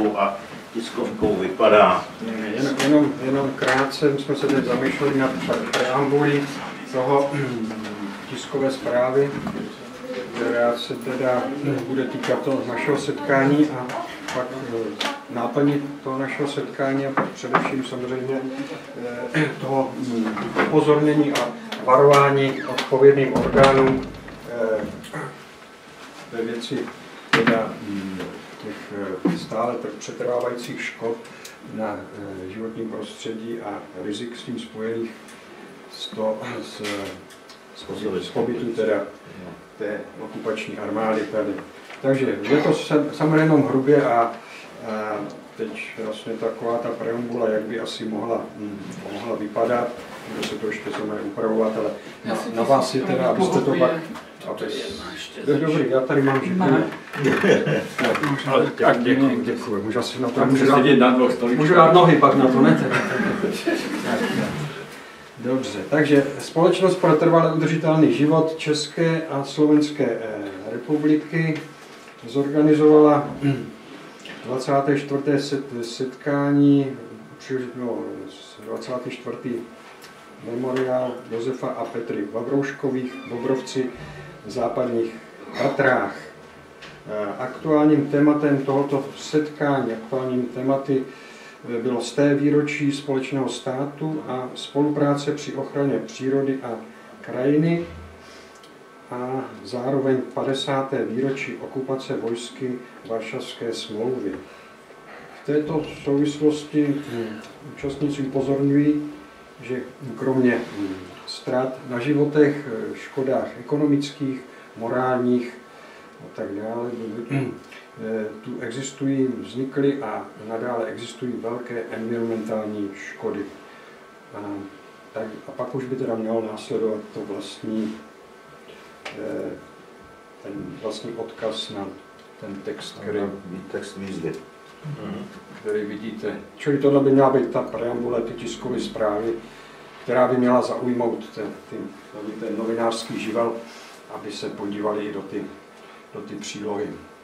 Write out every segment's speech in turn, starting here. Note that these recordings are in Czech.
tou a tiskovkou vypadá. Jenom krátce jsme se teď zamýšleli nad preambulí toho tiskové zprávy, která se teda bude týkat toho našeho setkání a pak náplní toho našeho setkání a pak především samozřejmě toho upozornění a varování odpovědným orgánům ve věci teda těch stále přetrvávajících škod na životním prostředí a rizik s tím spojených z pobytu teda té okupační armády tady. Takže je to samozřejmě jenom hrubě a teď vlastně taková ta preambula, jak by asi mohla vypadat, bude se to ještě samozřejmě upravovat, ale na vás je teda, abyste to pak... Dobrý, já tady mám všechno. Tak děkuji, můžu asi na to... Můžu dát nohy pak na to, ne? Dobře, takže Společnost pro trvale udržitelný život České a Slovenské republiky zorganizovala 24. setkání, 24. memoriál Josefa a Petry Vavrouškových v Bobrovci v západních Tatrách. Aktuálním tématem tohoto setkání, aktuálním tématy bylo 100. výročí společného státu a spolupráce při ochraně přírody a krajiny a zároveň 50. výročí okupace vojsky Varšavské smlouvy. V této souvislosti účastníci upozorňují, že kromě ztrát na životech, škodách ekonomických, morálních a tak dále, tu vznikly a nadále existují velké environmentální škody. A pak už by teda měl následovat to ten vlastní odkaz na ten text, text výzvy, který vidíte. Čili tohle by měla být ta preambule, ty tiskové zprávy, která by měla zaujmout ten novinářský živel, aby se podívali i do ty přílohy.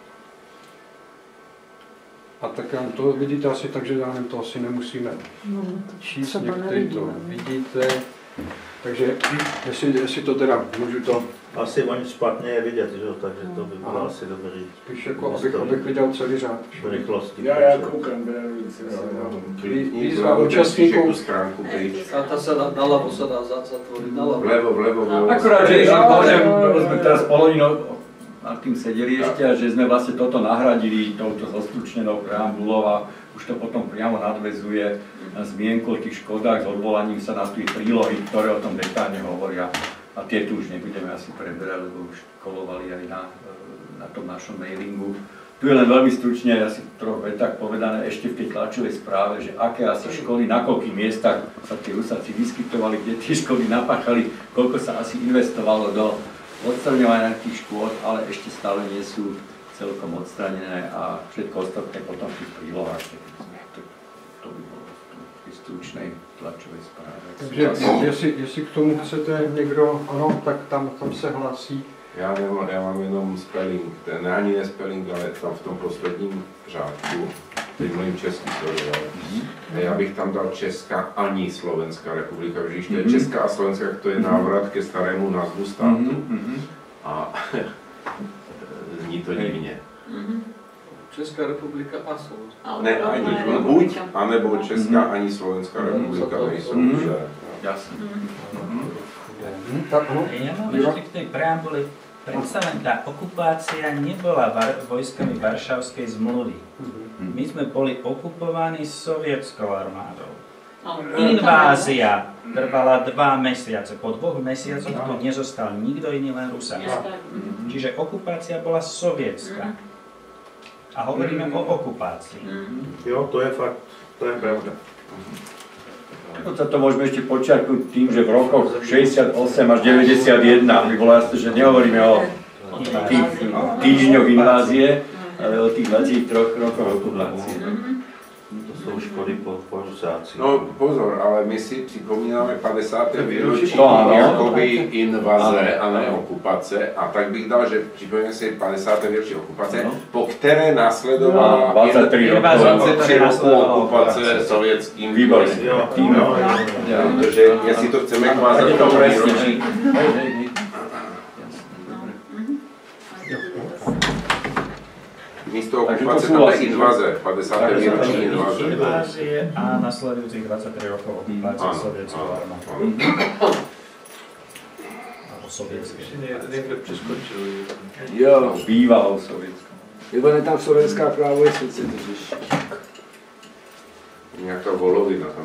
A tak to vidíte asi tak, že to asi nemusíme číst, někteří to vidíte. Takže jestli to teda můžu to... Asi oni špatně je vidět, že? Takže to by bylo asi dobrý. Spíš jako, abych viděl celý řád. V rychlosti. Já koukám, výzva účastníků. A ta se nalevo se dá zatvoriť, nalevo. Vlevo. Akurát, že sme teraz polodinou nad tým sedeli ešte a že sme vlastne toto nahradili touto zostručnenou preambulou a už to potom priamo nadväzuje na zmienku o tých škodách s odvolaním sa na tie prílohy, ktoré o tom detálne hovoria. A tie tu už nebudeme asi preberať, lebo už kolovali aj na tom našom mailingu. Tu je len veľmi stručne, asi troch vetách povedané ešte v tej tlačovej správe, že aké asi škody, na koľkých miestach sa tí Rusáci vyskytovali, kde tie škody napáchali, koľko sa asi investovalo do odstraňovania tých škôd, ale ešte stále nie sú celkom odstranené a všetko ostatné potom v tých prílohách. To by bolo v tej stručnej tlačovej správe. Takže jestli k tomu chcete někdo, ano, tak tam se hlásí. Já mám jenom spelling, ne ani ne spelling, ale tam v tom posledním řádku, teď mluvím český, já bych tam dal Česká ani Slovenská republika, protože když to je Česká a Slovenská, to je návrat ke starému názvu státu a zní to divně. Česká republika a Slovenská. Ne, ani, buď, anebo Česká ani Slovenská republika nejsou. Jasne. Ja mám ešte k tej preambuli. Predsa len tá okupácia nebola vojskami Varšavskej zmluvy. My sme boli okupovaní sovietskou armádou. Invázia trvala 2 mesiace. Po 2 mesiacoch tu nezostal nikto iný, len Rusák. Čiže okupácia bola sovietská. A hovoríme o okupácii. Jo, to je fakt, to je pravda. To môžeme ešte počiarknúť tým, že v rokoch 68 až 91 by bolo jasné, že nehovoríme o tých týždňoch invázie, ale o tých 23 rokoch okupácie. To jsou škody po Rusácích. No pozor, ale my si připomínáme 50. výročí ano. jakoby invaze a ne okupace. A tak bych dal, že připomínáme si 50. výročí okupace, po které následovala 23 roků okupace sovětským výborem. Protože jestli to chceme kvázat tomu výročí, místo okupace tam je invaze, 50. výročí invaze. Invázie a nasledujúcich 23 rokov okupácie sovětskou armádou. Alebo sovětské. Někde přeskočili. Jo, Bývalou sovětskou. nebo ne tam slovenská králujstvice, totiž. Nějaká volovina tam.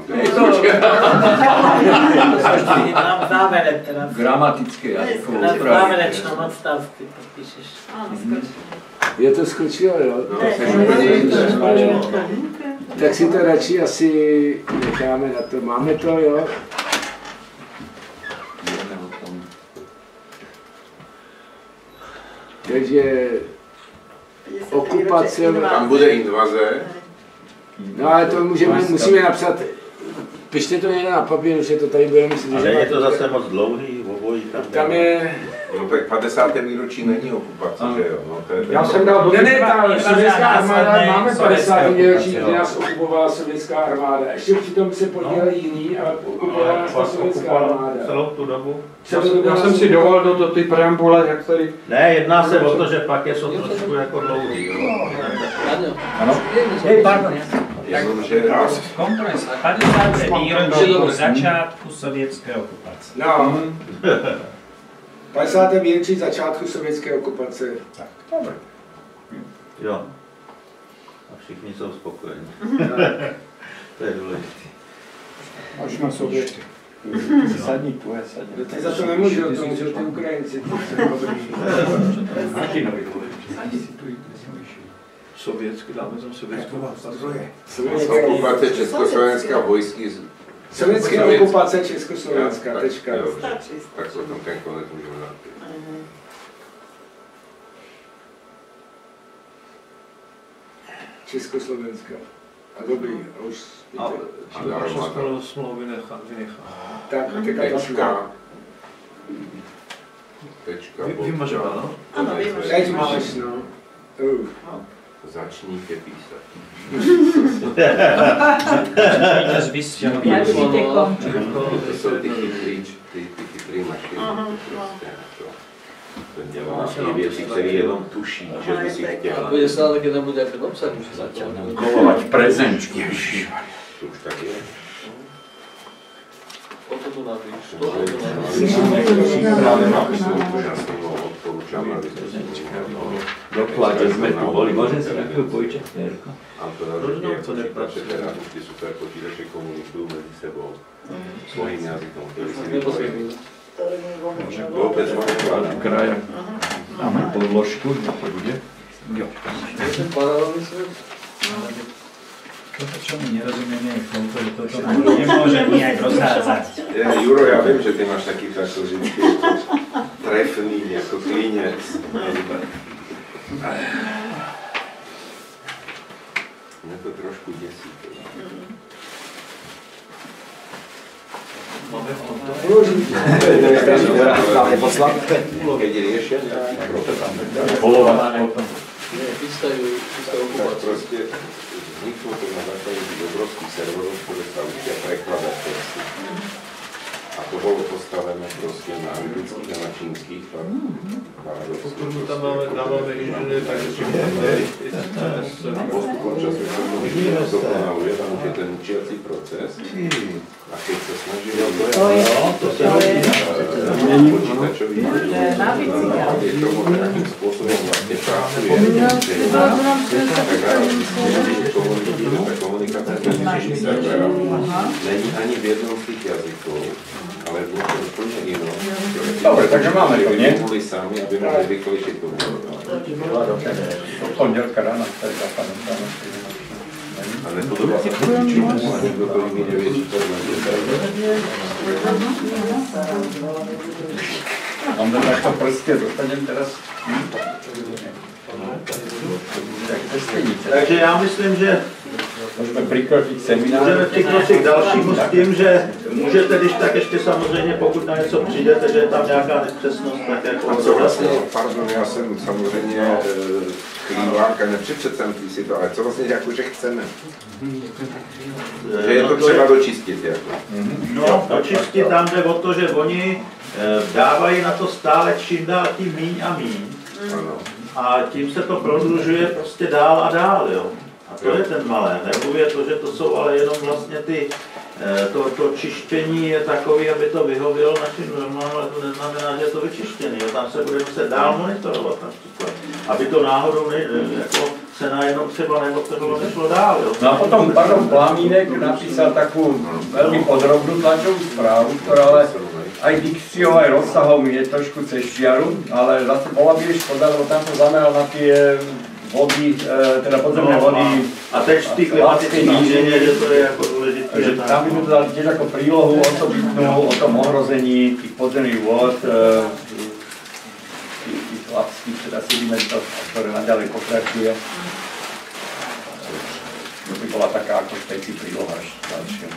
Mám závěrek teda. Gramatické jazykovou Na úpravu. závěrečnom odstavci to píšeš. Je to skočilo, jo? No, to Tak si to radši asi necháme na to. Máme to, jo? Takže okupace, tam bude invaze. no ale to musíme napsat, pište to někde na papír, že to tady budeme myslet, Ale je to zase moc dlouhý, obojí tam je... No tak 50. výročí není okupace, že jo? No, to je Já jsem dal do Ne, ta sovětská armáda, máme 50. výročí, okupace, kdy nás okupovala sovětská armáda. Ještě přitom se podíleli jiní, ale okupovala nás ta sovětská armáda. celou tu dobu. Já jsem si dovolil do ty preambule, jak tady... Ne, jedná se o to, že pak jsou trošku jako dlouhý. Jo. Ano? Hej, pardon. Jenomže Kompromis. 50. výročí začátku sovětské okupace. No. 50. výročí začátku sovětské okupace. Jo. A všichni jsou spokojení. To je důležité. Až na Sověty. Sadní tvoje sadní. No ty za to nemůžu, to můžou ty Ukrajinci. Sovětsky, dáme tam sovětskou. Sovětské okupace Československá vojsky. Sovětské okupace Československá, tečka. Jo, tak to tam ten konec můžeme dát. Československá. A dobrý, a už... A všechno smlouvu vynechá. Tak, a teďka Tečka. Tečka. Vymažováno? Ano, vymažováno. teď máš, no. Začníte písat. Začněte s vystěhováním. To jsou ty chytrý mašiny. To dělá i věci, které jenom tuší, že by si chtěl. A bude se ale taky nebude jak napsat, už se začal. Kolovat prezenčky. To už tak je. Toto tu napíš. Právě napisu, protože já jsem ho odporučám, aby to si Doklad, že jsme tu boli. Môžem si takého pojčet, Jirko? A to rozhodně počítače, teda už ty super počítače komunikují mezi sebou svým jazykem, který si vypovědí. Vůbec ho nevládám. Kraja. Dáme podložku, na to bude. Jo. Paralelní svět. Toto, čo my nerozumieme, je v tomto, že toto nemôže nijak rozházať. Juro, já vím, že ty máš taky takto vždycky trefný, jako klínec. Mě to trošku děsí. Máme v tomto. Keď riešia nejaký problém, Polovat potom. Chystajú tak okupaci. proste vzniklo to na základe tých obrovských serverov, ktoré sa učia prekladať texty. A to bolo postavené proste na anglických a na čínskych. Pokud my tam dáváme inženýr, tak A postupom času sa to dokonaluje, tam už je ten učiací proces. A keď sa snaží počítačový je tomu nejakým spôsobom vlastne pracuje, tak rád zistíme, že tá komunikácia medzi serverami není ani v jednom z tých jazykov, ale v niečom úplne inom. Dobre, takže máme to, nie? Mohli sami, aby mohli rýchlejšie komunikovať. Pondelka rána, tady zapadám ráno. A nepodobá sa to ničomu, nikto to iný nevie čítať na Mám to takto prstě, dostanem teraz. Takže já myslím, že Můžeme přikročit seminář. Můžeme přikročit k dalšímu s tím, že můžete, když tak ještě samozřejmě, pokud na něco přijdete, že je tam nějaká nepřesnost, tak jako... A co vlastně, pardon, já jsem samozřejmě klívák nepřečetl jsem ty situace, ale co vlastně jakože chceme? Že je to třeba dočistit, jako. No, dočistit tam jde o to, že oni dávají na to stále čím dál tím míň a míň. A tím se to prodlužuje prostě dál a dál, jo. A to je ten malé. Nebuje to, že to jsou ale jenom vlastně ty, to čištění je takový, aby to vyhovělo našim normálům, ale to neznamená, že je to vyčištěný. Jo. Tam se bude muset dál monitorovat například, aby to náhodou jako se najednou třeba nešlo dál. Jo. No a potom pardon Plamínek napísal takovou velmi podrobnou tlačovou zprávu, která ale aj dikciou, aj rozsahom je trošku cez čiaru, ale zase bola by škoda, lebo tam to zameral na tie vody, teda podzemné vody. A teď ty klimatické níženie, že to je jako důležité. Takže tam by sme to dali tiež ako prílohu osobitnú o tom ohrození tých podzemných vod, tých chlapských teda sedimentov, ktoré naďalej pokračuje. To by bola taká ako špeci príloha ešte ďalšia.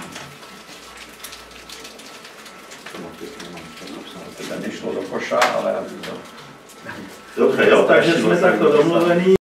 Teda nešlo do koša, ale aby to... Dobře, jo, takže jsme takto domluvení.